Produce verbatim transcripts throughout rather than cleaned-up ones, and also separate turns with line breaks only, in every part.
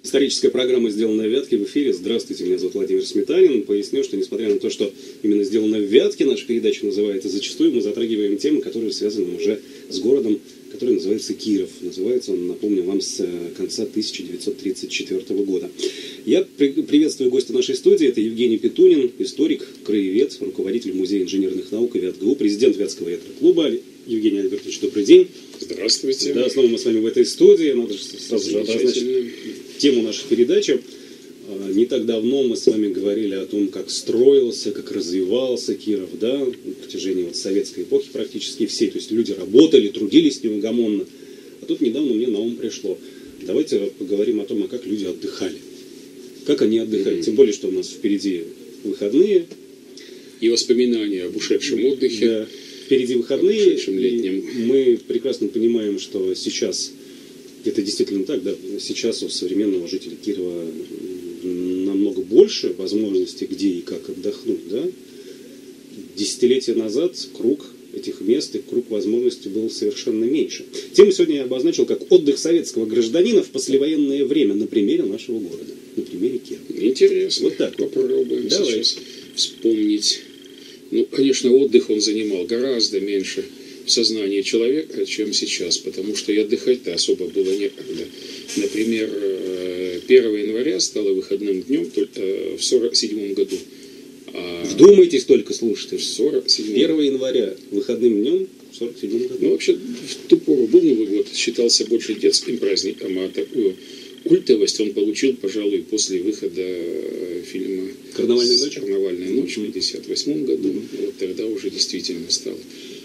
Историческая программа «Сделано в Вятке» в эфире. Здравствуйте, меня зовут Владимир Сметанин. Поясню, что несмотря на то, что именно «Сделано в Вятке» наша передача называется, зачастую мы затрагиваем темы, которые связаны уже с городом, который называется Киров. Называется он, напомню вам, с конца тысяча девятьсот тридцать четвёртого года. Я приветствую гостя нашей студии. Это Евгений Петунин, историк, краевед, руководитель Музея инженерных наук и ВятГУ, президент Вятского ретро-клуба. Евгений Альбертович, добрый день.
Здравствуйте.
Да, снова мы с вами в этой студии. Надо сразу же обозначить тему нашей передачи. Не так давно мы с вами говорили о том, как строился, как развивался Киров, да, на протяжении вот советской эпохи практически все. То есть люди работали, трудились неугомонно. А тут недавно мне на ум пришло. Давайте поговорим о том, а как люди отдыхали. Как они отдыхали. Mm-hmm. Тем более, что у нас впереди выходные.
И воспоминания об ушедшем отдыхе.
Да. Впереди выходные.
Об ушедшем летнем.
Мы прекрасно понимаем, что сейчас, это действительно так, да, сейчас у современного жителя Кирова намного больше возможностей, где и как отдохнуть, да. Десятилетия назад круг этих мест и круг возможностей был совершенно меньше. Тему сегодня я обозначил как отдых советского гражданина в послевоенное время на примере нашего города, на примере Кирова.
Интересно.
Вот так.
Попробуем
Давай.
сейчас вспомнить. Ну, конечно, отдых он занимал гораздо меньше в сознании человека, чем сейчас, потому что и отдыхать-то особо было некогда. Например, первого января стало выходным днем только в сорок седьмом году. А
Вдумайтесь только, слушайте,
в сорок седьмом
первого января выходным днем в сорок седьмом году.
Ну, вообще, в ту пору был Новый год, считался больше детским праздником, а такую культовость он получил, пожалуй, после выхода фильма
«Карнавальная ночь»,
«Карнавальная ночь» в пятьдесят восьмом году. Mm-hmm. Вот тогда уже действительно стал.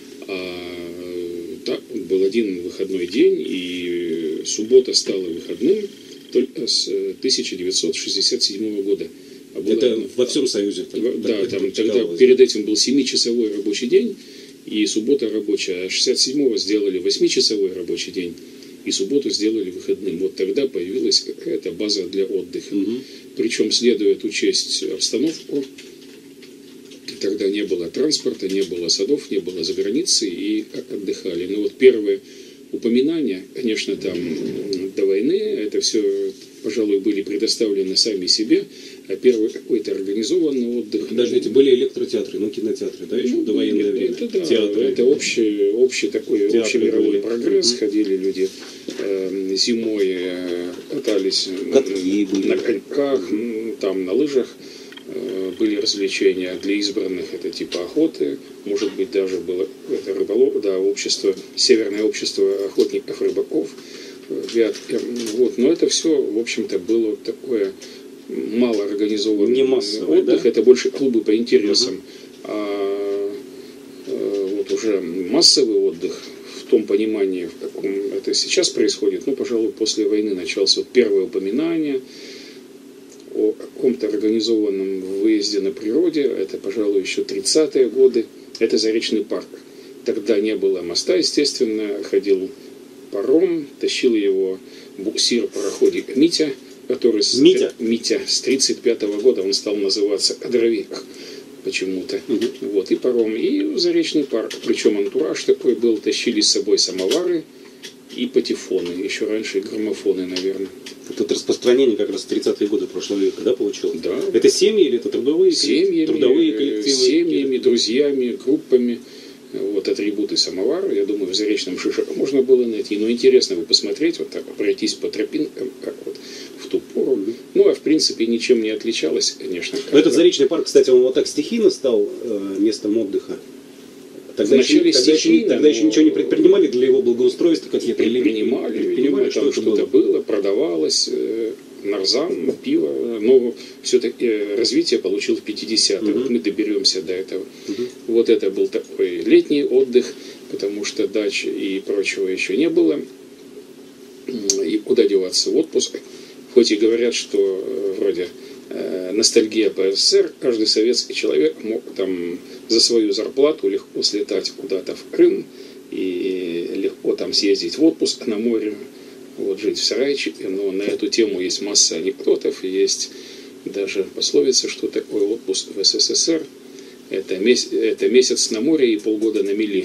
А так, был один выходной день, и суббота стала выходным только с тысяча девятьсот шестьдесят седьмого года. А было,
это во всем Союзе?
Так, да, там тогда перед этим был семичасовой рабочий день, и суббота рабочая. А шестьдесят седьмого сделали восьмичасовой рабочий день, и субботу сделали выходным. Вот тогда появилась какая-то база для отдыха. Угу. Причем следует учесть обстановку. Тогда не было транспорта, не было садов, не было заграницы, и отдыхали. Но вот первые упоминания, конечно, там до войны, это все, пожалуй, были предоставлены сами себе, а первый какой-то организованный отдых.
Подождите, были электротеатры, ну кинотеатры, да, еще ну, в довоенное время?
Это, да,
театры.
Это общий, общий такой, театры общий мировой были. Прогресс. Mm-hmm. Ходили люди э, зимой, э, катались
Катки
на, на коньках, там на лыжах. Были развлечения для избранных, это типа охоты, может быть, даже было это рыболов, да, общество, Северное общество охотников-рыбаков, Вятки. Вот. Но это все, в общем-то, было такое мало организованное.
Не массовый,
отдых,
да?
Это больше клубы по интересам. Uh-huh. А вот уже массовый отдых в том понимании, в каком это сейчас происходит, ну, пожалуй, после войны начался вот первое упоминание о каком-то организованном выезде на природе, это, пожалуй, еще тридцатые годы, это Заречный парк. Тогда не было моста, естественно, ходил паром, тащил его буксир-пароходик Митя, который с,
Митя?
Митя с тридцать пятого года, он стал называться Кадровик почему-то. Угу. Вот, и паром, и Заречный парк. Причем антураж такой был, тащили с собой самовары и патефоны, еще раньше граммофоны, наверное.
Это распространение как раз в тридцатые годы прошлого века, да, получилось?
Да.
Это семьи или это трудовые
семьями,
трудовые коллективы?
Семьями, друзьями, группами. Вот атрибуты самовара, я думаю, в Заречном Шишаке можно было найти. Но интересно бы посмотреть, вот так пройтись по тропинкам, как вот в ту пору. Ну, а в принципе ничем не отличалось, конечно.
Этот Заречный парк, кстати, он вот так стихийно стал э, местом отдыха. Тогда, еще, тогда, еще, тогда еще ничего не предпринимали для его благоустройства, какие-то
предпринимали, предпринимали, там что-то было? было, продавалось, э, нарзан, пиво, но все-таки развитие получил в пятидесятых. Uh-huh. Мы доберемся до этого. Uh-huh. Вот это был такой летний отдых, потому что дач и прочего еще не было. И куда деваться в отпуск? Хоть и говорят, что вроде э, ностальгия по СССР, каждый советский человек мог там за свою зарплату легко слетать куда-то в Крым и легко там съездить в отпуск на море, вот, жить в сарайчике. Но на эту тему есть масса анекдотов, есть даже пословица, что такое отпуск в СССР. Это месяц, это месяц на море и полгода на мели.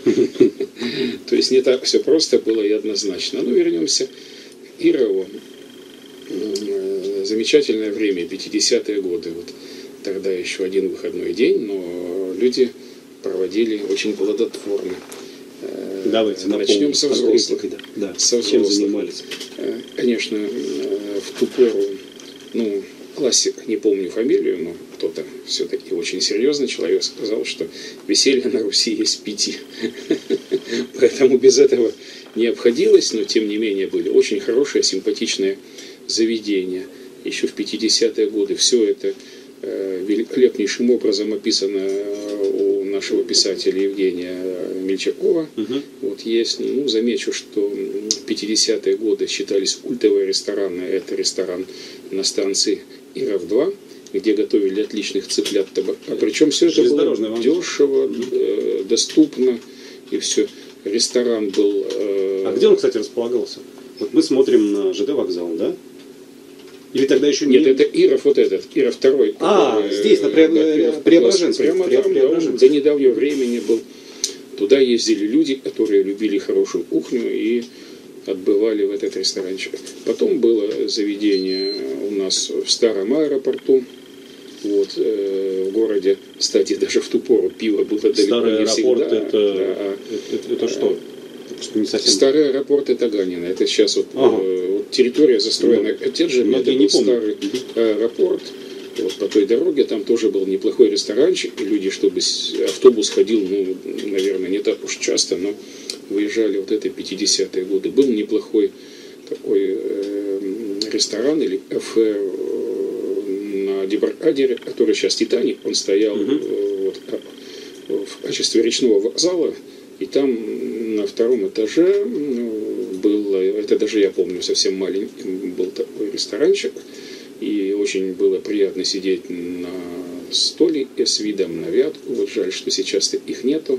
То есть не так все просто было и однозначно. Но вернемся к Кирову. замечательное время, пятидесятые годы. Вот тогда еще один выходной день, но люди проводили очень плодотворно.
Давайте
начнем со взрослых.
Да. Да.
Со взрослых.
Чем занимались?
Конечно, в ту пору, ну, классик, не помню фамилию, но кто-то все-таки очень серьезный человек сказал, что веселье на Руси есть пяти. Поэтому без этого не обходилось, но тем не менее были очень хорошие, симпатичные заведения. Еще в пятидесятые годы все это великолепнейшим образом описано у нашего писателя Евгения Мельчакова. Угу. Вот есть, ну, замечу, что пятидесятые годы считались культовые рестораны. Это ресторан на станции Иров два, где готовили отличных цыплят табака. А причем все это было дешево, угу. доступно и все. Ресторан был... Э...
А где он, кстати, располагался? Вот мы смотрим на ЖД вокзал, да? Или тогда еще
не... Нет, это Иров вот этот, Иров второй.
А, который, здесь, на Преображенске.
Прямо там, да, он до недавнего времени был. Туда ездили люди, которые любили хорошую кухню и отбывали в этот ресторанчик. Потом было заведение у нас в старом аэропорту, вот, э, в городе. Кстати, даже в ту пору пиво было далеко
Старый
не
аэропорт
всегда.
Это,
да.
это, это что? Не совсем...
Старый аэропорт это Ганино. Это сейчас вот, ага. э, вот территория застроена коттеджами. Это был старый аэропорт. Вот по той дороге там тоже был неплохой ресторанчик. И люди, чтобы автобус ходил, ну, наверное, не так уж часто, но выезжали вот это пятидесятые годы. Был неплохой такой э, ресторан или кафе э, на Дебаркадере, который сейчас Титаник. Он стоял угу. э, вот, в качестве речного вокзала. И там на втором этаже был, это даже я помню, совсем маленький был такой ресторанчик. И очень было приятно сидеть на столике с видом на Вятку. Вот жаль, что сейчас их нету.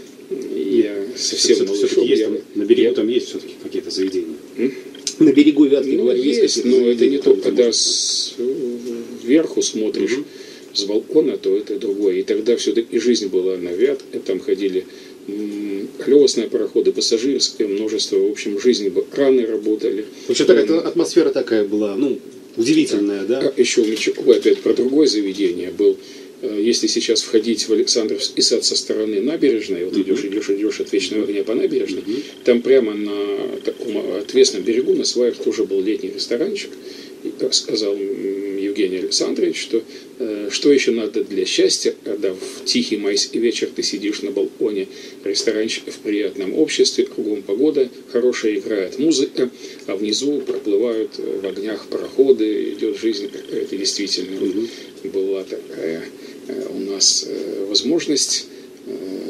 Я совсем малышом.
Я... На берегу я... там есть все-таки какие-то заведения? М? На берегу Вятки,
ну,
говорю,
есть, есть но это не то, когда с... вверху смотришь угу. с балкона, то это другое. И тогда все-таки жизнь была на Вятке, там ходили колесные пароходы, пассажирское, множество, в общем, жизнь, краны работали.
Вообще так, эта атмосфера такая была, ну, удивительная, да?
да? Еще у Мельчакова опять про другое заведение был. Если сейчас входить в Александровский сад со стороны набережной, вот uh-huh. идешь, идешь, идешь от Вечного огня по набережной, uh-huh. там прямо на таком отвесном берегу на сваях тоже был летний ресторанчик. И как сказал Евгений Александрович, что э, что еще надо для счастья, когда в тихий майский вечер ты сидишь на балконе ресторанчика в приятном обществе, кругом погода хорошая, играет музыка, а внизу проплывают в огнях пароходы, идет жизнь какая-то действительно. Uh-huh. Была такая э, у нас э, возможность э,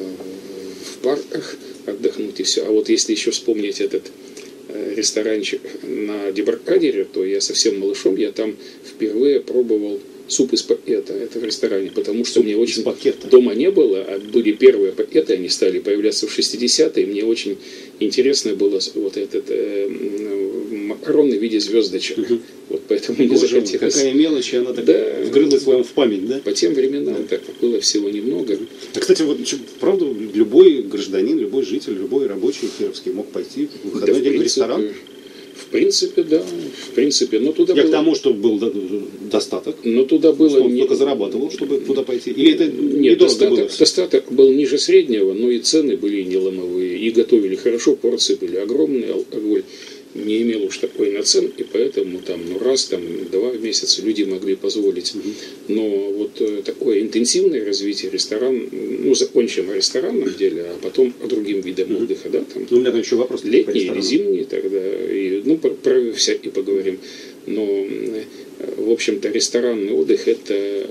в парках отдохнуть и все. А вот если еще вспомнить этот ресторанчик на Дебаркадере, то я совсем малышом, я там впервые пробовал суп из пакета, это в ресторане, потому что суп мне очень дома не было, а были первые пакеты, они стали появляться в шестидесятые, и мне очень интересно было вот этот э, макароны в виде звездочек. Угу. Вот поэтому мне
Боже,
захотелось.
Какая мелочь, она так
да,
вгрылась вам в память, да?
По тем временам да. так было всего немного.
А, кстати, вот правда, любой гражданин, любой житель, любой рабочий кировский мог пойти в выходной да, день в, в ресторан?
В принципе, да. В принципе, но туда
Я
было...
к тому, что был достаток.
Но туда было...
Он не... только зарабатывал, чтобы туда пойти? Или это
Нет, достаток, достаток был ниже среднего, но и цены были не ломовые. И готовили хорошо, порции были огромные, алкоголь не имел уж такой наценки, поэтому там, ну, раз, там, два месяца люди могли позволить. Mm-hmm. Но вот э, такое интенсивное развитие ресторан, ну, закончим о ресторанном деле, а потом о другим видам mm-hmm. отдыха, да, там.
Ну, у меня там еще вопрос.
Летние или зимние тогда, и, ну, про, про всякие поговорим. Но, э, в общем-то, ресторанный отдых, это,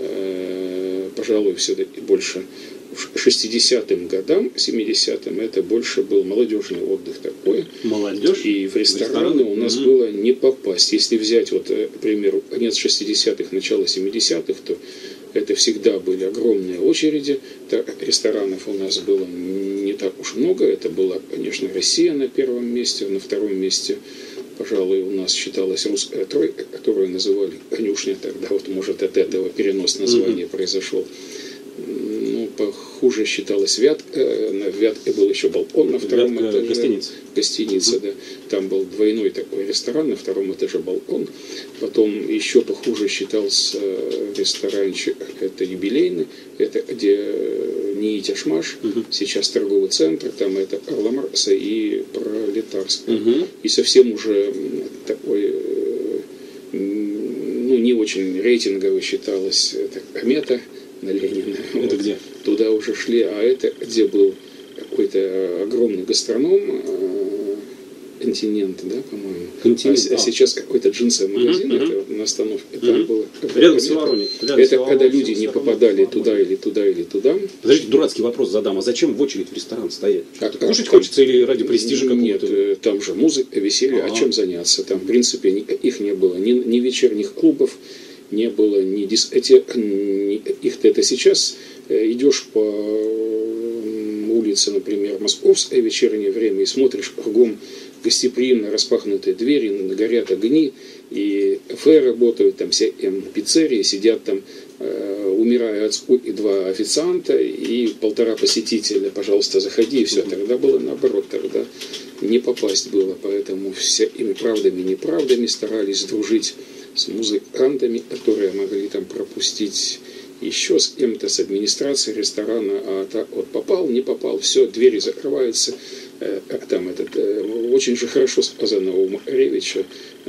э, пожалуй, все-таки больше... к шестидесятым годам, семидесятым это больше был молодежный отдых такой.
Молодежь?
И в рестораны у нас mm-hmm. было не попасть. Если взять, вот, к примеру, конец шестидесятых, начало семидесятых, то это всегда были огромные очереди. Ресторанов у нас было не так уж много. Это была, конечно, Россия на первом месте. На втором месте, пожалуй, у нас считалась русская тройка, которую называли конюшня тогда. Вот, может, от этого перенос названия mm-hmm. произошел. Ну, похуже считалось Вятка. На Вятке был еще балкон на втором
Вятка,
этаже.
Гостиница.
Гостиница, да. Там был двойной такой ресторан, на втором этаже балкон. Потом еще похуже считался ресторанчик, это юбилейный, это где НИИ Тяжмаш, угу. Сейчас торговый центр, там это Карла Маркса и Пролетарская. Угу. И совсем уже такой, ну, не очень рейтинговый считалось, это Комета на Ленина.
Это
вот.
где?
Туда уже шли, а это где был какой-то огромный гастроном, Континент, да, по-моему.
Континент.
А, а сейчас какой-то джинсовый магазин, uh-huh, это uh-huh. на остановке, там uh-huh. было.
Рядом с Вороней.
Это когда люди не попадали туда или туда или туда.
Подождите, дурацкий вопрос задам. А зачем в очередь в ресторан стоять?
А,
кушать
а,
хочется или ради престижа какого-то?
Нет, там же музыка, веселье, а чем заняться? Там, в принципе, их не было. Ни, ни вечерних клубов, не было ни дискотек. Их-то это сейчас идешь по улице, например, Московское вечернее время и смотришь кругом гостеприимно распахнутые двери, горят огни, и кафе работают, там все эм, пиццерии, сидят там, э, умирая от скуки, два официанта и полтора посетителя, пожалуйста, заходи, и все. Тогда было наоборот, тогда не попасть было, поэтому всякими правдами и неправдами старались дружить с музыкантами, которые могли там пропустить еще с кем-то, с администрацией ресторана, а так вот попал, не попал, все, двери закрываются. Там этот, очень же хорошо сказано у Макаревича,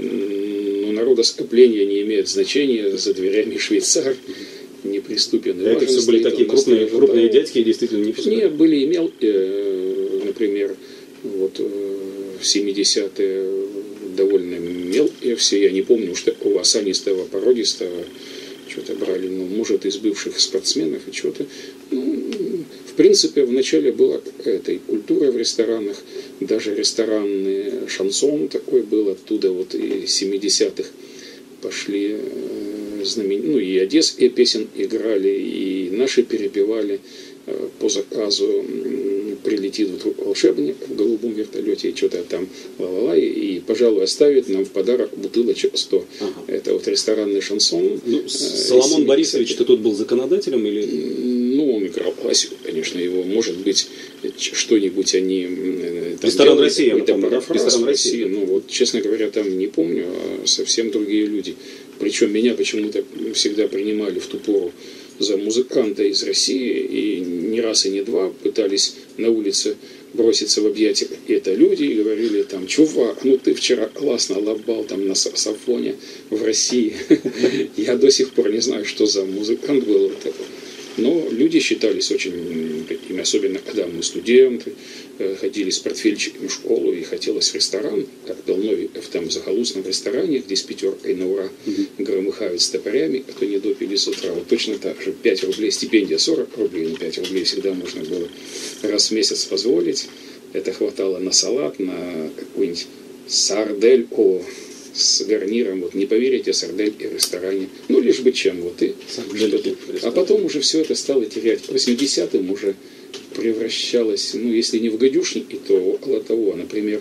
ну, народоскопление не имеет значения, за дверями швейцар неприступен.
А это все были такие крупные, крупные дядьки, действительно не все?
Нет, были и мелкие, например, вот в семидесятые довольно мелкие все, я не помню уж такого осанистого, породистого, что-то брали, ну, может, из бывших спортсменов и что-то. Ну, в принципе, вначале была какая-то и культура в ресторанах, даже ресторанный шансон такой был, оттуда вот и семидесятых пошли э, знамен... ну, и одесские песен играли, и наши перепевали э, по заказу. Прилетит вот волшебник в голубом вертолете и что-то там ла-ла-ла, и, и, пожалуй, оставит нам в подарок бутылочек сто. Ага. Это вот ресторанный шансон.
Ну, э, Соломон Борисович, ты тут был законодателем или?
Ну, он играл классику, конечно, его, может быть, что-нибудь они... Там
Ресторан России,
это
да? Ресторан
России. Ну, вот, честно говоря, там не помню, а совсем другие люди. Причем меня почему-то всегда принимали в ту пору за музыканта из России, и не раз и не два пытались на улице броситься в объятия это люди и говорили там: чувак, ну ты вчера классно лобал там на саксофоне в России. Я до сих пор не знаю, что за музыкант был. Но люди считались очень такими, особенно когда мы студенты, ходили с портфельчиком в школу и хотелось в ресторан, как Долновиков там в захолустном ресторане, где с пятеркой на ура громыхают с топорями, кто не допили с утра. Вот точно так же пять рублей стипендия, сорок рублей, но пять рублей всегда можно было раз в месяц позволить. Это хватало на салат, на какую-нибудь сардель, о, с гарниром, вот не поверите, сардель и в ресторане, ну лишь бы чем, вот и что-то. А потом уже все это стало терять. К восьмидесятым уже превращалось, ну если не в гадюшники, то около того. Например,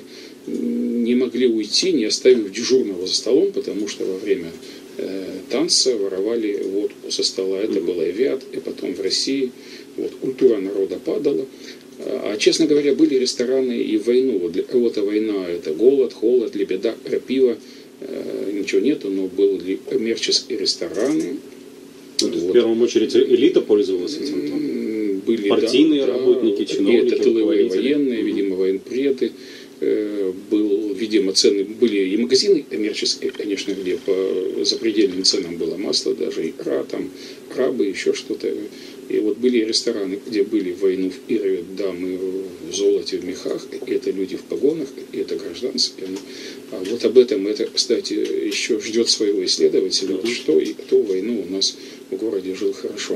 не могли уйти, не оставив дежурного за столом, потому что во время э, танца воровали водку со стола. Это mm-hmm. было и в Вятке, потом в России. Вот, культура народа падала. А, честно говоря, были рестораны и в войну. Вот для кого-то война — это голод, холод, лебеда, крапива. Э, ничего нету, но были коммерческие рестораны.
Вот. В первую очередь элита пользовалась этим?
Были,
партийные
да,
работники,
да,
чиновники,
это тыловые военные, mm-hmm. видимо, военпреды. Э, был, видимо, цены были и магазины коммерческие, конечно, где по запредельным ценам было масло, даже икра, там, крабы, еще что-то. И вот были рестораны, где были в войну в Ира дамы в золоте, в мехах, и это люди в погонах, и это гражданские. А вот об этом это, кстати, еще ждет своего исследователя, вот что и кто в войну у нас в городе жил хорошо.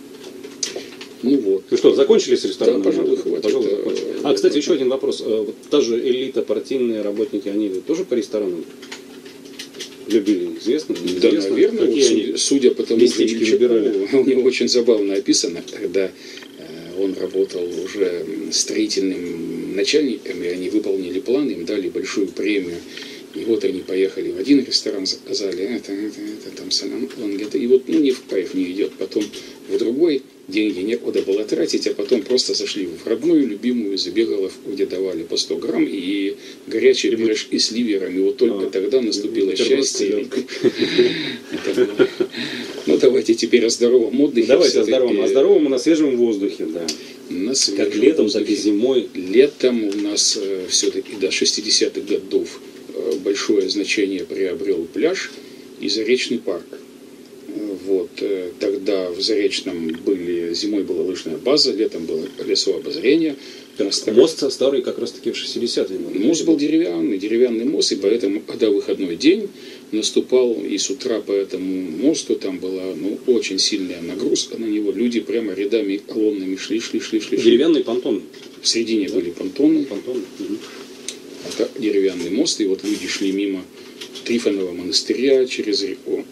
Ну вот.
Ну что, закончили с рестораном?
Да, пожалуй, хватит.
Пожалуй,
да,
закончили. А, кстати, еще один вопрос. Вот та же элита, партийные работники, они тоже по ресторанам любили, известно?
Да, наверное, вот,
они
судя по тому, что у него очень забавно описано, когда э, он работал уже строительным начальником, и они выполнили план, им дали большую премию И вот они поехали в один ресторан, заказали это, это, это, там салам, лангета. И вот, ну, не в кайф не идет. Потом в другой деньги некуда было тратить, а потом просто зашли в родную, любимую Забегаловку, где давали по сто грамм и горячие пирожки с ливером. И вот только а, тогда наступило счастье. Ну, давайте теперь о здоровом отдыхе.
Давайте о здоровом. О здоровом и на свежем воздухе, да. Как летом, так и зимой.
Летом у нас все-таки до шестидесятых годов большое значение приобрел пляж и Заречный парк. Вот, тогда в Заречном были, зимой была лыжная база, летом было колесо обозрения.
Мост старый как раз таки в шестидесятые.
Мост был деревянный, деревянный мост, и поэтому, когда выходной день наступал, и с утра по этому мосту там была, ну, очень сильная нагрузка на него. Люди прямо рядами, колоннами шли, шли, шли, шли.
Деревянный понтон.
В середине да? были понтоны.
Понтоны. Угу.
Это деревянный мост, и вот люди шли мимо Трифонова монастыря через реку.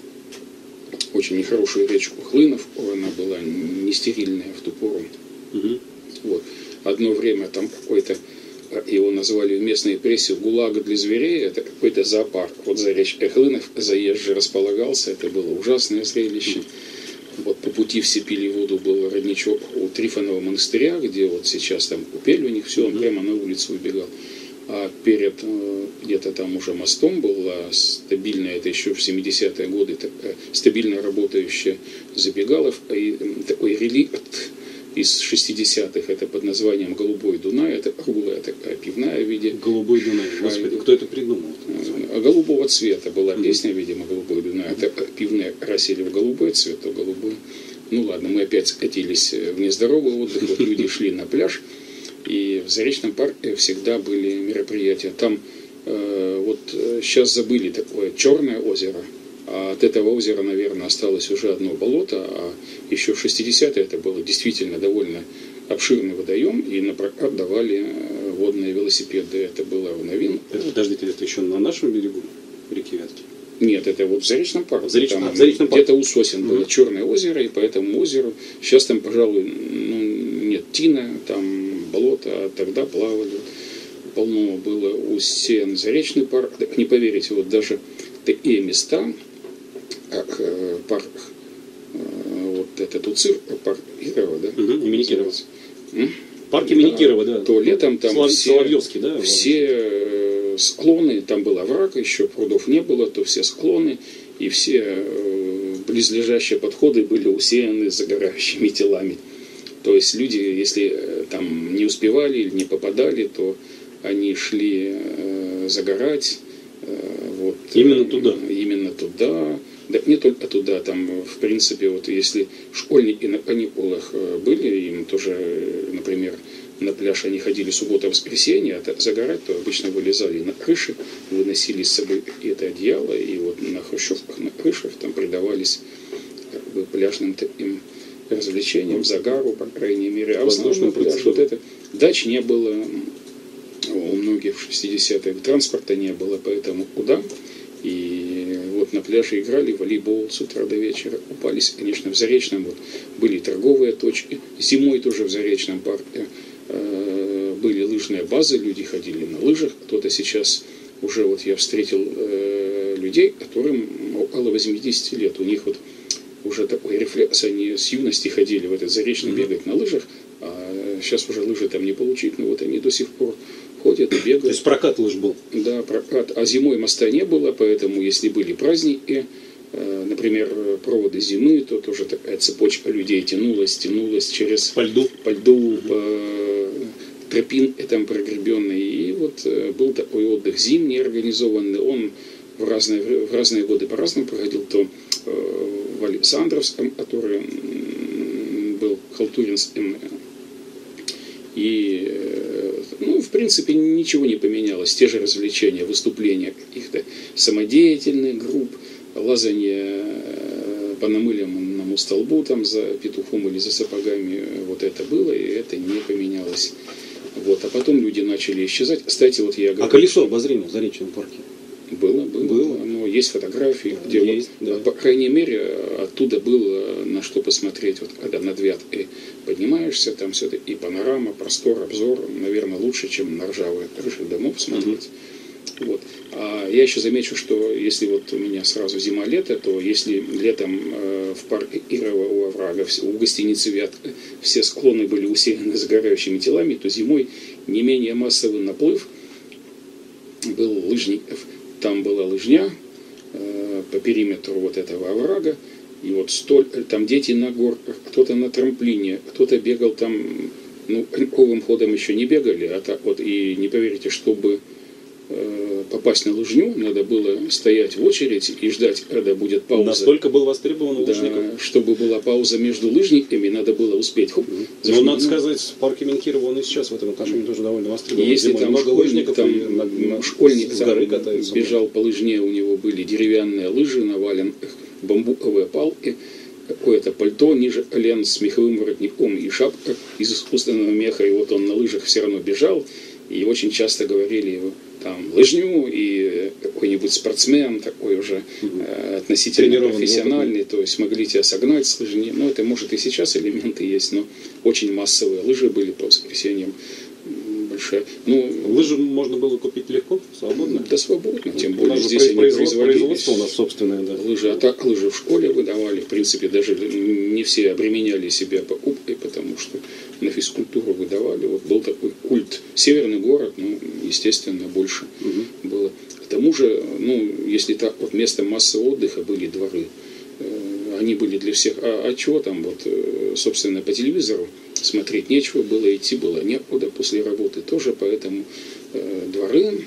Очень нехорошую речку Хлынов, она была не стерильная в ту пору. Угу. Вот. Одно время там какой-то, его назвали в местной прессе ГУЛАГ для зверей, это какой-то зоопарк. Вот за речкой Хлынов заезжий располагался, это было ужасное зрелище. Вот по пути все пили воду, был родничок у Трифонова монастыря, где вот сейчас там купель у них, все, он прямо на улицу убегал. А перед где-то там уже мостом была стабильная, это еще в семидесятые годы, такая стабильно работающая забегаловка, и такой реликт из шестидесятых, это под названием «Голубой Дунай», это круглая такая пивная в виде...
«Голубой Дунай», Господи, кто это придумал?
Голубого цвета была песня, видимо, «Голубой Дунай». Это пивные красили в голубой цвет, то голубой. Ну ладно, мы опять скатились в нездоровый отдых, вот люди шли на пляж. И в Заречном парке всегда были мероприятия. Там э, вот сейчас забыли такое Черное озеро. А от этого озера, наверное, осталось уже одно болото. А еще в шестидесятые это было действительно довольно обширный водоем. И на прокат давали водные велосипеды. Это было в новинку.
Подождите, это еще на нашем берегу реки Вятки?
Нет, это вот в Заречном парке.
В Заречном, а, в Заречном парке.
Где-то у сосен было mm-hmm. Черное озеро, и по этому озеру сейчас там, пожалуй, ну, нет тина, там болото, а тогда плавали. Полно было у стен Заречный парк. Так не поверите, вот даже такие места, как э, парк, э, вот этот УЦИР, парк Кирова, да?
Mm-hmm. Имени Кирова. Парк имени
да,
Кирова, да.
То летом там
Слав...
все,
Соловьевский, да?
все склоны, там был овраг, еще прудов не было, то все склоны и все э, близлежащие подходы были усеяны загорающими телами. То есть люди, если э, там не успевали или не попадали, то они шли э, загорать. Э, вот,
именно туда?
Э, именно туда. Да не только туда, там, в принципе, вот если школьники на каникулах были, им тоже, например, на пляж они ходили суббота-воскресенье, а загорать, то обычно вылезали на крыши, выносили с собой какие-то одеяла, и вот на хрущевках, на крышах там предавались как бы пляжным таким развлечениям, загару, по крайней мере. А в основном пляж, вот это, дач не было у многих в шестидесятых, транспорта не было, поэтому куда? И вот на пляже играли в волейбол с утра до вечера, купались, конечно, в Заречном, вот были торговые точки, зимой тоже в Заречном парке э, были лыжные базы, люди ходили на лыжах, кто-то сейчас, уже вот я встретил э, людей, которым около восьмидесяти лет, у них вот уже такой рефлекс, они с юности ходили в этот Заречный mm-hmm. бегать на лыжах, а сейчас уже лыжи там не получить, но вот они до сих пор ходят и бегают.
То есть прокат лыж был?
Да, прокат. А зимой моста не было, поэтому если были праздники, э, например, проводы зимы, то тоже такая цепочка людей тянулась, тянулась через...
По льду?
По льду, mm-hmm. по тропинке там прогребенной. И вот э, был такой отдых зимний организованный. Он в разные, в разные годы по-разному проходил. То э, в Александровском, который э, был Халтуринским, и, ну, в принципе, ничего не поменялось. Те же развлечения, выступления каких-то самодеятельных групп, лазанье по намыленному столбу там за петухом или за сапогами, вот это было, и это не поменялось. Вот. А потом люди начали исчезать. Кстати, вот я говорю...
А колесо обозрения в Заречном парке?
Было, было. было. Но есть фотографии, где,
есть,
вот,
да.
по крайней мере, оттуда было на что посмотреть. Вот когда над Вяткой поднимаешься, там все-таки и панорама, простор, обзор, наверное, лучше, чем на ржавые крыши домов смотреть. Mm-hmm. Вот. А я еще замечу, что если вот у меня сразу зима-лето, то если летом э, в парке Ирова у оврага, у гостиницы Вятка все склоны были усеяны сгорающими телами, то зимой не менее массовый наплыв был лыжник. Там была лыжня э, по периметру вот этого оврага, и вот столь, там дети на горках, кто-то на трамплине, кто-то бегал там, ну, коньковым ходом еще не бегали, а так вот, и не поверите, чтобы попасть на лыжню, надо было стоять в очередь и ждать, когда будет пауза.
Настолько был востребован у лыжников.
Да, чтобы была пауза между лыжниками, надо было успеть. Хоп,
но надо сказать, в парке Менкирова он и сейчас в этом отношении тоже довольно востребован.
Если там
много лыжников,
там,
на, на,
школьник
с горы катаются.
Бежал по лыжне, у него были деревянные лыжи, навален бамбуковые палки, какое-то пальто ниже колен с меховым воротником и шапка из искусственного меха, и вот он на лыжах все равно бежал, и очень часто говорили его там лыжню, и какой-нибудь спортсмен такой уже э, относительно профессиональный, то есть могли тебя согнать с лыжни. Ну, это может и сейчас элементы есть, но очень массовые лыжи были по воскресеньям. Большая. Ну,
лыжи можно было купить легко, свободно?
Да, свободно, тем более
даже
здесь
производство,
они производились.
Производство у нас собственное, да.
Лыжи, а так лыжи в школе выдавали, в принципе, даже не все обременяли себя покупкой, потому что на физкультуру выдавали. Вот был такой культ. Северный город, ну, естественно, больше угу. было. К тому же, ну, если так, вот местом массового отдыха были дворы. Они были для всех. А, а чего там, вот, собственно, по телевизору смотреть нечего было, идти было некуда после работы тоже, поэтому э, дворы, э,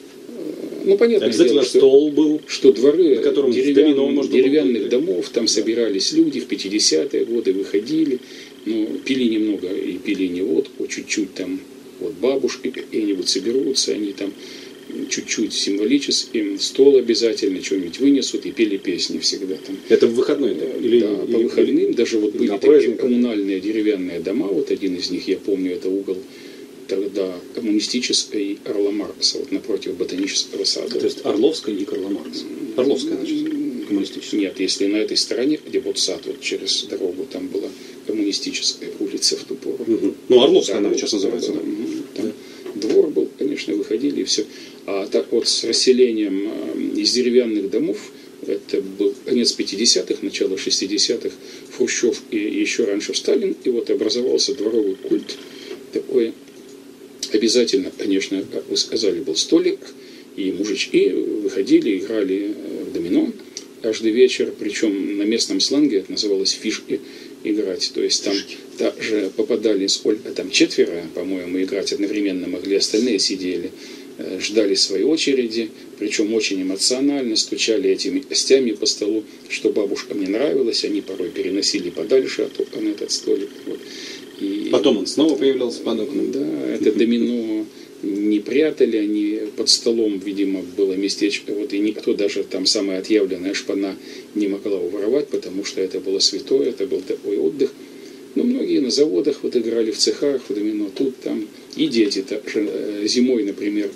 ну, понятно,
обязательно
дело,
стол был,
что дворы
деревян,
деревянных
было...
домов, там да. собирались люди в пятидесятые годы, выходили, ну, пили немного и пили не водку, чуть-чуть там, вот бабушки какие-нибудь соберутся, они там чуть-чуть символически, стол обязательно, что-нибудь вынесут и пели песни всегда там.
Это в выходной, да?
Или, да, или, по выходным, или, даже вот были такие коммунальные деревянные дома, вот один из них, я помню, это угол тогда коммунистической Карла Маркса, вот напротив ботанического сада.
То есть Орловская и Карла Маркса? Орловская, значит, коммунистическая?
Нет, если на этой стороне, где вот сад, вот через дорогу, там была коммунистическая улица в ту пору.
Угу. Ну, Орловская,
да,
она сейчас называется. Да.
Да. Там двор был, конечно, выходили и все. А так вот с расселением из деревянных домов, это был конец пятидесятых, начало шестидесятых, Хрущев и еще раньше Сталин, и вот образовался дворовый культ. Такой обязательно, конечно, как вы сказали, был столик, и мужички выходили, играли в домино каждый вечер, причем на местном сленге это называлось фишки играть, то есть там также попадали сколько там четверо, по-моему, играть одновременно могли, остальные сидели, ждали своей очереди, причем очень эмоционально, стучали этими костями по столу, что бабушкам не нравилось, они порой переносили подальше от на этот столик. Вот. И
потом он снова появлялся под окном.
Да, это домино не прятали, они под столом, видимо, было местечко, вот, и никто даже там самая отъявленная шпана не могла уворовать, потому что это было святое, это был такой отдых. Но многие на заводах вот играли в цехах, в домино, тут, там, и дети также зимой, например,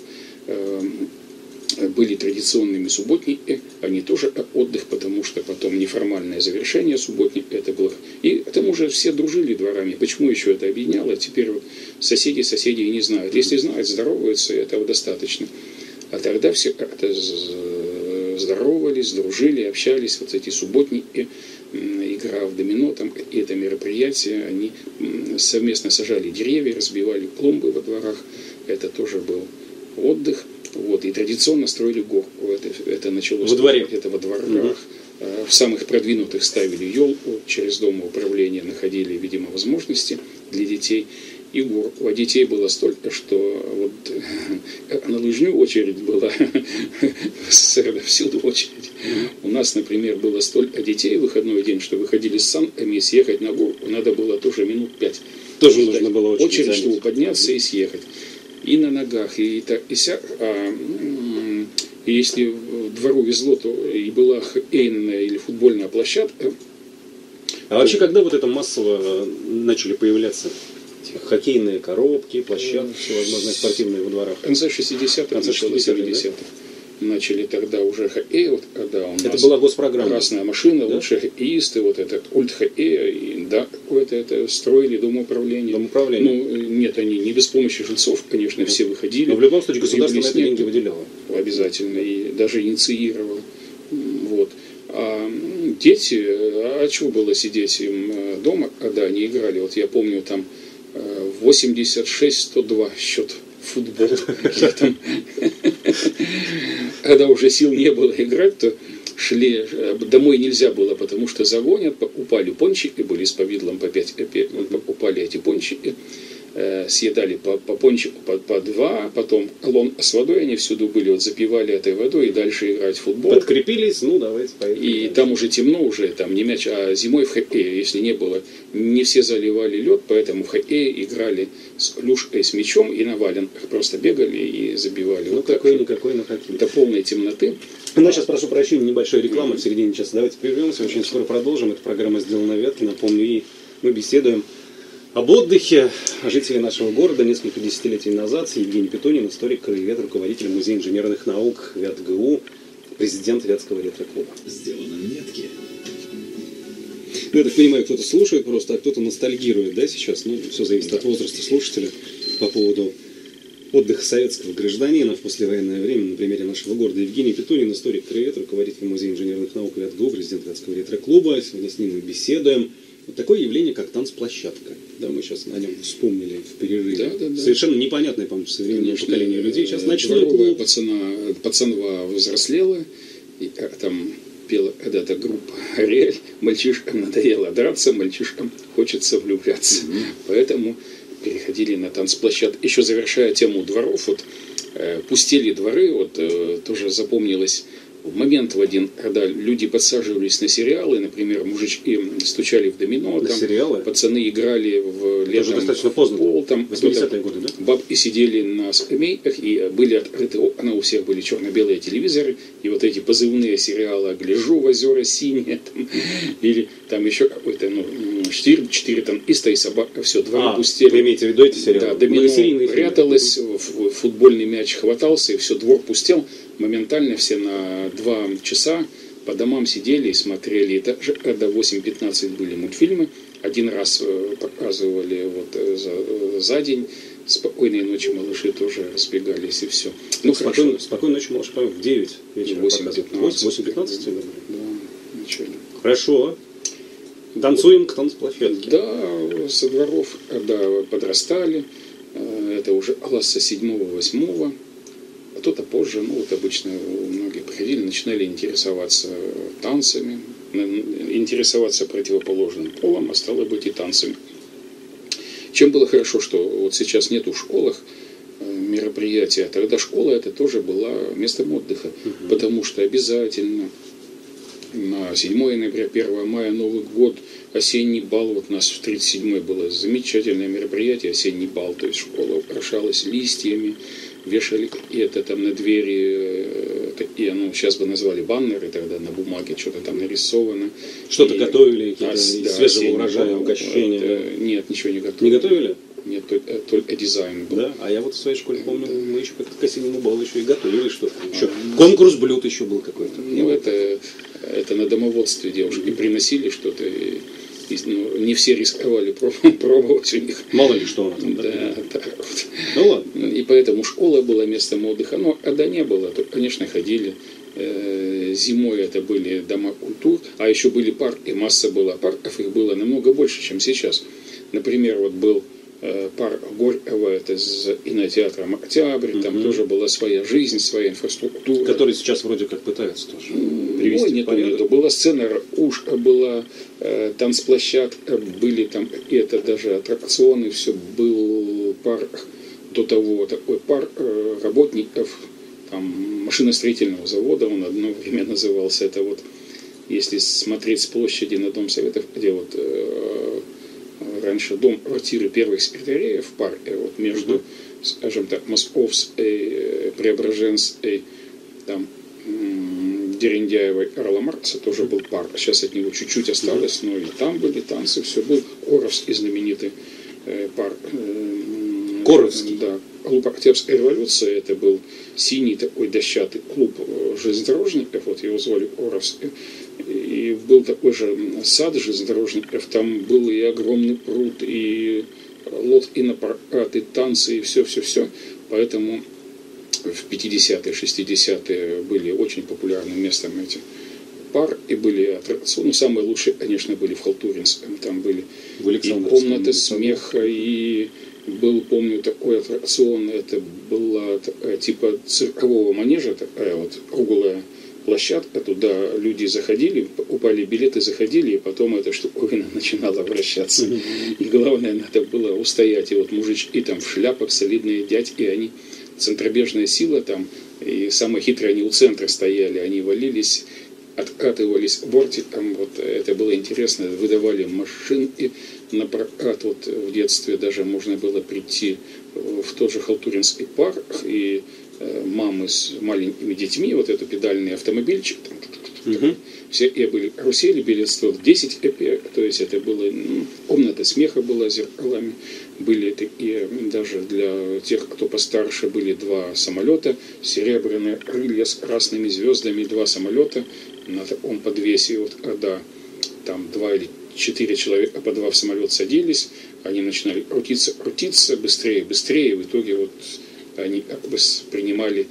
были традиционными субботники, они тоже отдых, потому что потом неформальное завершение субботника это было. И к тому же все дружили дворами. Почему еще это объединяло? Теперь вот соседи соседей не знают. Если знают, здороваются, этого достаточно. А тогда все как-то здоровались, дружили, общались. Вот эти субботники, игра в домино, там какие-то мероприятия, они совместно сажали деревья, разбивали клумбы во дворах. Это тоже был отдых. Вот, и традиционно строили горку. Это, это началось
во дворе.
Это во дворах. Угу. В самых продвинутых ставили елку, через дом управления находили, видимо, возможности для детей. И горку. А детей было столько, что вот на лыжню очередь была, всюду очередь. У нас, например, было столько детей в выходной день, что выходили с санками и съехать на горку. Надо было тоже минут пять.
Тоже нужно было очередь,
очередь чтобы подняться и съехать. И на ногах, и так, и сяк. А, и если в двору везло, то и была хоккейная или футбольная площадка.
А вообще, когда вот это массово начали появляться хоккейные коробки, площадки, всевозможные спортивные во дворах?
В конце шестидесятых, начало семидесятых. Да? Начали тогда уже хоккей, вот когда у нас
это была госпрограмма.
Красная машина, да? Лучшие хоккеисты, вот этот культ хоккея, и да, какое-то это строили дом управления.
Дом управления.
Ну, нет, они не без помощи жильцов, конечно, ну, все выходили.
Но в любом случае государство на это деньги выделяло.
обязательно, и даже инициировал. Вот. А дети, а чего было сидеть им дома, когда они играли? Вот я помню, там восемьдесят шесть сто два счет футбол. Когда уже сил не было играть, то шли, домой нельзя было, потому что загонят, упали пончики, были с повидлом по пять, упали эти пончики, съедали по, по пончику по, по два, потом лон с водой, они всюду были, вот запивали этой водой и дальше играть в футбол.
Подкрепились, ну давайте поедем.
И дальше. Там уже темно, уже там не мяч, а зимой в хоккее, если не было, не все заливали лед, поэтому в хоккее играли с клюшкой, с мячом и на валенках просто бегали и забивали.
Ну
вот
какой-никакой на хоккей.
До полной темноты.
Ну, сейчас, прошу прощения, небольшая реклама в середине часа. Давайте прервемся, очень скоро продолжим. Эта программа сделана на Вятке, напомню, и мы беседуем об отдыхе жителей нашего города несколько десятилетий назад с Евгением Петунин, историк, краевед, руководитель Музея инженерных наук ВятГУ, президент Вятского ретро-клуба.
Сделано на Вятке.
Ну, я так понимаю, кто-то слушает просто, а кто-то ностальгирует, да, сейчас? Ну, все зависит да. от возраста слушателя по поводу отдыха советского гражданина в послевоенное время на примере нашего города. Евгений Петунин, историк, краевед, руководитель Музея инженерных наук ВятГУ, президент Вятского ретро-клуба. Сегодня с ним мы беседуем. Вот такое явление, как танцплощадка. Да, мы сейчас о нем вспомнили в перерыве. Да, да, да. Совершенно непонятное, по-моему, современное поколение людей. Сейчас ночной клуб.
Пацана, пацанва взрослела, и там пела когда-то группа «Ариэль». Мальчишкам надоело драться, мальчишкам хочется влюбляться. Mm-hmm. Поэтому переходили на танцплощадку. Еще завершая тему дворов, вот э, пустели дворы, вот э, тоже запомнилось. В момент в один, когда люди подсаживались на сериалы, например, мужички стучали в домино,
на
там,
сериалы?
Пацаны играли в летом
достаточно поздно,
пол, там,
восьмидесятые годы, да?
Бабки сидели на скамейках, и были открыты окна, у всех были черно-белые телевизоры, и вот эти позывные сериалы «Гляжу в озера синие», там, или там еще какой-то, ну, четыре, четыре танкиста и собака, все, два
а,
пустели.
Вы имеете в виду эти сериалы?
Да, домино пряталось, футбольный мяч хватался, и все, двор пустел. Моментально все на два часа по домам сидели и смотрели. Это же до восемь пятнадцать были мультфильмы. Один раз показывали вот за, за день. «Спокойной ночи, малыши» тоже разбегались, и все. Ну,
спокойной, спокойной ночи, малыши, по-моему, в девять вечера.
восемь пятнадцать.
восемь пятнадцать? Да,
да, начали.
Хорошо. Танцуем к танцплощадке.
Да, со дворов, когда подрастали, это уже класса седьмого-восьмого. Кто-то позже, ну вот обычно многие приходили, начинали интересоваться танцами, интересоваться противоположным полом, а стало быть и танцами. Чем было хорошо, что вот сейчас нету в школах мероприятия, тогда школа это тоже была местом отдыха, угу. потому что обязательно на седьмое ноября, первое мая, Новый год, осенний бал, вот у нас в тридцать седьмой было замечательное мероприятие, осенний бал, то есть школа украшалась листьями, вешали это там на двери, такие, ну, сейчас бы назвали баннеры, тогда на бумаге что-то там нарисовано.
Что-то
и,
готовили, какие-то
а,
из
да,
свежего урожая, угощения?
Это, нет, ничего не готовили.
Не готовили?
Нет, только, только дизайн был.
Да? А я вот в своей школе помню, да. мы еще как-то к осеннему балу еще и готовили что-то. Еще а, конкурс блюд еще был какой-то.
Ну, это, это на домоводстве девушки mm-hmm. приносили что-то. И, и, ну, не все рисковали пробовать у них.
Мало ли что она там.
Да, да. да.
Ну ладно.
И поэтому школа была местом отдыха. Но когда не было, то, конечно, ходили. Зимой это были дома культур, а еще были парки, масса была парков, их было намного больше, чем сейчас. Например, вот был парк Горького, это с кинотеатром «Октябрь», mm-hmm. там тоже была своя жизнь, своя инфраструктура.
Который сейчас вроде как пытаются тоже
привести в порядок. Была сцена «Ушка», была э, танцплощадка, были там это даже аттракционы, все, был парк до того, такой парк э, работников, там, машиностроительного завода, он одно время назывался, это вот, если смотреть с площади на Дом Советов, где вот э, раньше дом квартиры первых секретарей в парке, вот между, скажем так, Московской, Преображенской, там, Дерендяевой, Карла Маркса тоже был парк. Сейчас от него чуть-чуть осталось, но и там были танцы, все был. Коровский знаменитый э, парк. Э,
Коровский?
Да. Клуб Октябрьской революции, это был синий такой дощатый клуб железнодорожников, вот его звали Коровский. И был такой же сад железнодорожников, там был и огромный пруд, и лодки на прокат, и танцы, и все-все-все. Поэтому в пятидесятые, шестидесятые были очень популярным местом эти пар, и были аттракционы. Ну, самые лучшие, конечно, были в Халтуринском. Там были и комнаты смеха, и был, помню, такой аттракцион, это была такая, типа циркового манежа, такая вот круглая площадка, туда люди заходили, упали билеты, заходили, и потом эта штуковина начинала вращаться. И главное, надо было устоять. И вот мужички там в шляпах, солидные дядьки, они, центробежная сила там, и самые хитрые, они у центра стояли, они валились, откатывались бортиком, вот это было интересно, выдавали машинки на прокат, вот в детстве даже можно было прийти в тот же Халтуринский парк, и э, мамы с маленькими детьми, вот это педальный автомобильчик, там, угу. все и были карусели, билет стоил десять копеек, то есть это было, ну, комната смеха была с зеркалами, были такие, даже для тех, кто постарше, были два самолета, серебряные крылья с красными звездами, два самолета на таком подвесе, вот когда там два или четыре человека по два в самолет садились, они начинали крутиться, крутиться быстрее, быстрее, в итоге вот они как бы принимали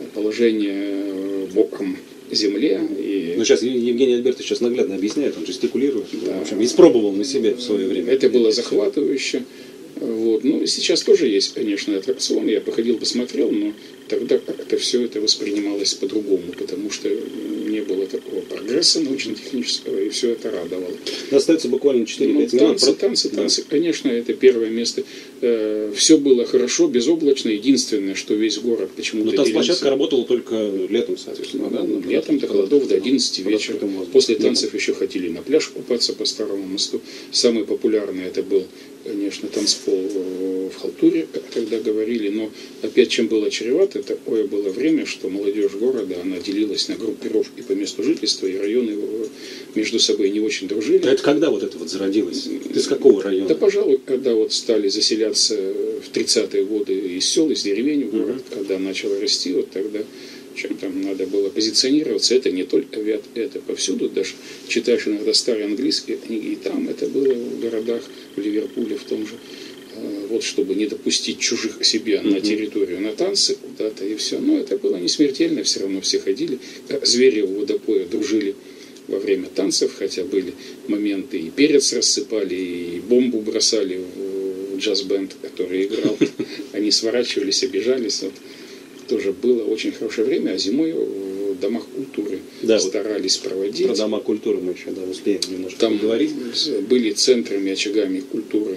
положение боком к земле. И...
Ну, сейчас Евгений Альбертович сейчас наглядно объясняет, он жестикулирует, да. В общем, испробовал на себе в свое время.
Это было захватывающе. Вот. Ну, сейчас тоже есть, конечно, аттракцион, я походил, посмотрел, но тогда как-то все это воспринималось по-другому, потому что не было такого прогресса научно-технического, и все это радовало.
Остается буквально четыре-пять
ну,
минут.
Танцы, танцы, танцы, да. Конечно, это первое место. Э, все было хорошо, безоблачно, единственное, что весь город почему-то...
Но танцплощадка работала только летом, соответственно, да?
Ну, летом до холодов, до одиннадцати вечера. После танцев еще ходили на пляж купаться по Старому мосту. Самый популярный это был, конечно, танцпол в Халтуре, как тогда говорили, но опять чем было чревато, такое было время, что молодежь города, она делилась на группировки по месту жительства, и районы между собой не очень дружили.
А это когда вот это вот зародилось? Ты с какого района?
Да, пожалуй, когда вот стали заселяться в тридцатые годы из сел, из деревень в город, uh-huh. когда начало расти, вот тогда чем там надо было позиционироваться, это не только авиат, это повсюду, даже читаешь иногда старые английские книги, и там это было в городах, в Ливерпуле в том же, вот чтобы не допустить чужих к себе на территорию, на танцы куда-то и все, но это было не смертельно, все равно все ходили, звери у водопоя дружили во время танцев, хотя были моменты и перец рассыпали, и бомбу бросали в джаз-бенд, который играл, они сворачивались, обижались, вот. Тоже было очень хорошее время, а зимой в домах культуры да, старались вот проводить.
Про дома культуры мы еще да, успеем немножко
там
поговорить.
Были центрами, очагами культуры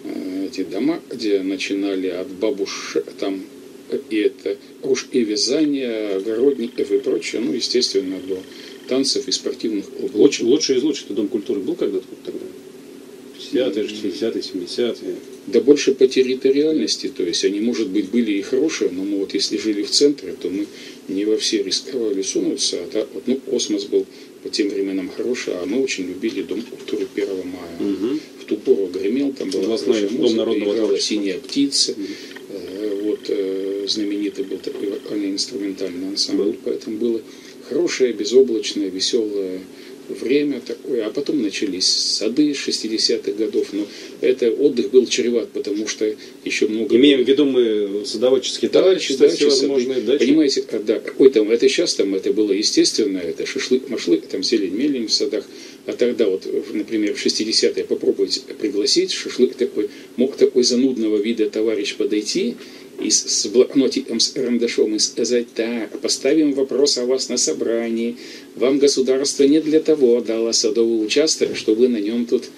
эти дома, где начинали от бабуш, там и это кружки вязания, огородников и прочее, ну, естественно, до танцев и спортивных клубов.
Лучший, лучший из лучших дом культуры был когда-то тогда? шестидесятые, шестидесятые, семидесятые.
Да больше по территориальности, то есть они, может быть, были и хорошие, но мы вот если жили в центре, то мы не во все рисковали сунуться. А так, вот, ну, Космос был по тем временам хороший, а мы очень любили дом культуры первого мая. Угу. В ту пору гремел, там была хорошая музыка, народного играла «Синяя птица». Угу. Э, вот э, знаменитый был такой вокальный инструментальный ансамбль, был. Поэтому было хорошее, безоблачное, веселое время такое, а потом начались сады шестидесятых годов, но это отдых был чреват, потому что еще много...
Имеем в виду мы садоводческие
дачи, дачи, всевозможные дачи. Понимаете, да, какой там, это сейчас там, это было естественно, это шашлык, машлык, там зелень, мелень в садах, а тогда вот, например, в шестидесятые попробуйте пригласить, шашлык такой, мог такой занудного вида товарищ подойти, и с блокнотиком, с карандашом и сказать: так, поставим вопрос о вас на собрании. Вам государство не для того дало садовый участок, что вы на нем тут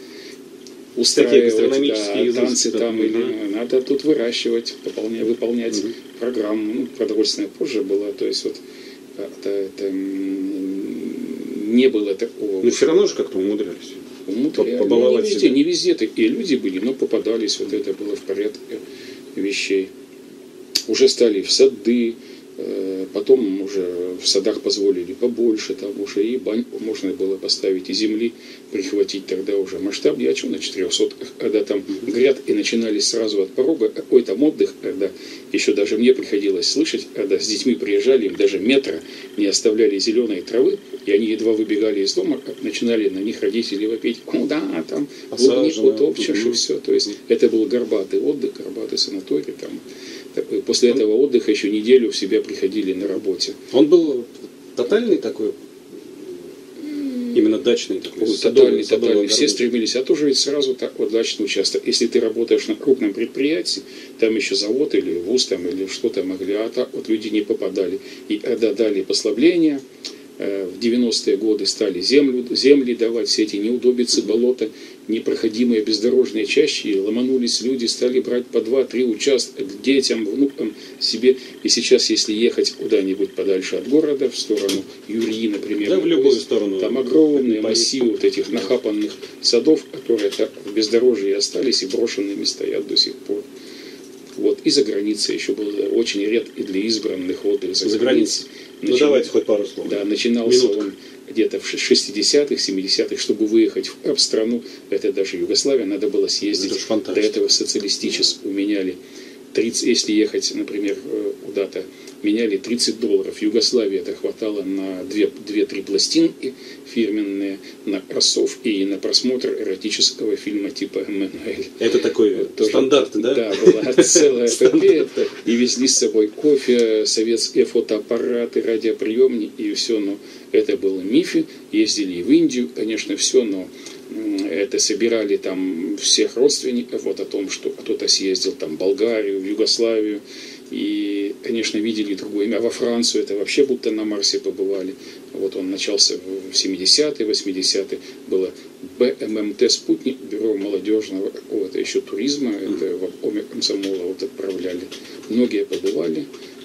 устраивать да, танцы там, да. Или надо тут выращивать, выполнять, выполнять угу. программу. Ну, продовольственная позже была, то есть вот это, это не было такого.
Но все равно же как-то умудрялись.
Умудрялись. Ну, не везде, не везде такие люди были, но попадались, вот это было в порядке вещей. Уже стали в сады, потом уже в садах позволили побольше, там уже и баньку можно было поставить, и земли прихватить тогда уже масштабнее. А что на четырехсотках, когда там грядки начинались сразу от порога, какой там отдых, когда еще даже мне приходилось слышать, когда с детьми приезжали, им даже метра не оставляли зеленой травы, и они едва выбегали из дома, как начинали на них родители вопить: куда там, клубнику топчешь, и все. То есть это был горбатый отдых, горбатый санаторий там. после этого отдыха еще неделю в себя приходили на работе.
Он был тотальный такой? Именно дачный такой?
Вот, тотальный, тотальный. Все стремились. А тоже ведь сразу так вот дачный участок. Если ты работаешь на крупном предприятии, там еще завод или вуз там, или что-то могли, а так вот люди не попадали. И когда дали послабления, в девяностые годы стали землю, земли давать, все эти неудобицы, болота, непроходимые бездорожные чащи, и ломанулись люди, стали брать по два-три участка к детям, внукам, себе. И сейчас, если ехать куда-нибудь подальше от города, в сторону Юрьи, например,
да, в любую сторону,
там огромные массивы вот этих нахапанных садов, которые так в бездорожье остались и брошенными стоят до сих пор. Вот. И за границей еще был очень редкий для избранных отдых за,
за границей. Ну,
Начи...
давайте хоть пару слов.
Да, начинался Минутка. Он где-то в шестидесятых, семидесятых, чтобы выехать в страну, это даже Югославия, надо было съездить. Это до этого социалистическую меняли. тридцать, если ехать, например, куда-то, меняли тридцать долларов. В Югославии это хватало на две-три пластинки фирменные, на кроссов и на просмотр эротического фильма типа «Эммануэль».
Это такой тоже, стандарт, да?
Да, была целая эпопея. И везли с собой кофе, советские фотоаппараты, радиоприемники и все. Но это было мифы. Ездили и в Индию, конечно, все, но это собирали там всех родственников, вот о том, что кто-то съездил там в Болгарию, в Югославию. И, конечно, видели другое имя. А во Францию это вообще будто на Марсе побывали. Вот он начался в семидесятые, восьмидесятые. Было бэ эм эм тэ «Спутник», бюро молодежного какого-то еще туризма. Это в обкоме комсомола вот отправляли. Многие побывали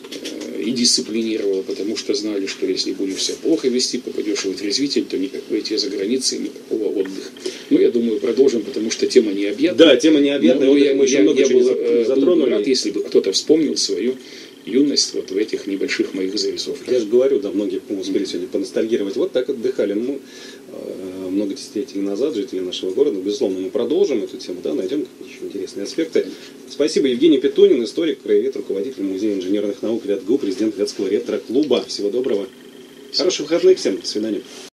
и дисциплинировало, потому что знали, что если будешь себя плохо вести, попадешь в отрезвитель, то никакой тебе за границей, никакого отдыха. Ну, я думаю, продолжим, потому что тема необъятна.
Да, тема необъятна.
Но я, я, я, я был, был рад, если бы кто-то вспомнил свою юность вот в этих небольших моих зарисовках.
Я же говорю, да, многие успели сегодня поностальгировать. Вот так отдыхали. Ну, много десятилетий назад жители нашего города. Безусловно, мы продолжим эту тему, да, найдем еще интересные аспекты. Спасибо. Евгений Петунин, историк, краевед, руководитель Музея инженерных наук ВятГУ, президент Вятского ретро-клуба. Всего доброго. Хороших выходных всем. До свидания.